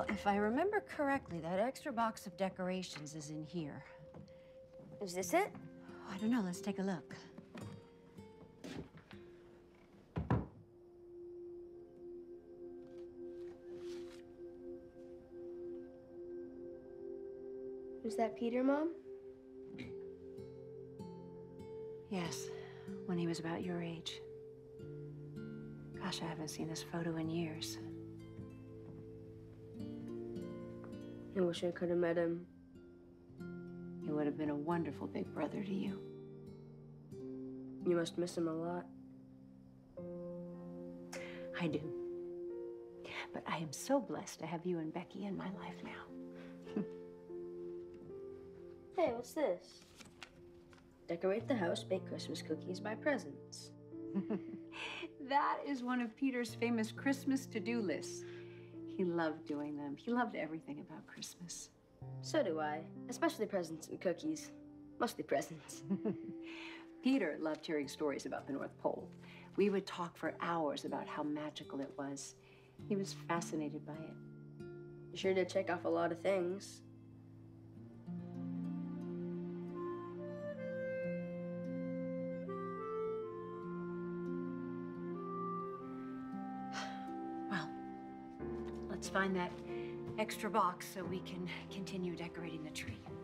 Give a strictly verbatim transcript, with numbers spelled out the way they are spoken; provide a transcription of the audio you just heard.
if I remember correctly, that extra box of decorations is in here. Is this it? Oh, I don't know. Let's take a look. Was that Peter, Mom? Yes, when he was about your age. Gosh, I haven't seen this photo in years. I wish I could have met him. He would have been a wonderful big brother to you. You must miss him a lot. I do. But I am so blessed to have you and Becky in my life now. Hey, what's this? Decorate the house, bake Christmas cookies, buy presents. That is one of Peter's famous Christmas to-do lists. He loved doing them. He loved everything about Christmas. So do I, especially presents and cookies. Mostly presents. Peter loved hearing stories about the North Pole. We would talk for hours about how magical it was. He was fascinated by it. You sure did check off a lot of things. Well, let's find that extra box so we can continue decorating the tree.